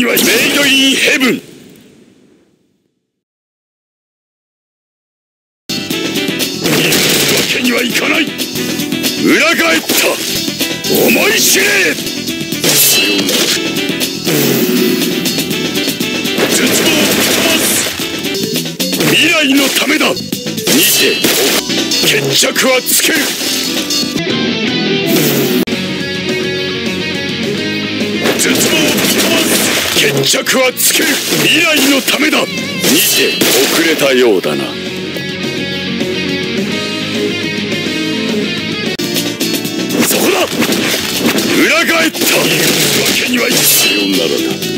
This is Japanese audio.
はメイドインヘブン。逃がすわけにはいかない。裏返った思い知れ。さようなら。絶望を吹き飛ばす。未来のためだ。にて決着はつける。絶望を吹き飛ばす。決着はつける。未来のためだ。にて遅れたようだな。そこだ。裏返った。逃がすわけにはいかない。さようならだ。